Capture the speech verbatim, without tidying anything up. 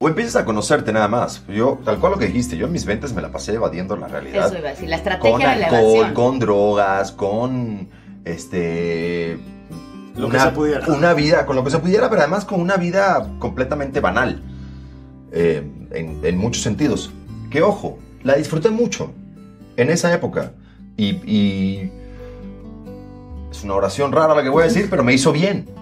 O empiezas a conocerte nada más. Yo, tal cual lo que dijiste, yo en mis veinte me la pasé evadiendo la realidad. Eso iba a decir, la estrategia con de la alcohol, evasión. con drogas, con este Lo una, que se pudiera. una vida, con lo que se pudiera, pero además con una vida completamente banal. Eh, en, en muchos sentidos. Que ojo, la disfruté mucho en esa época. Y, y es una oración rara la que voy a decir, pero me hizo bien.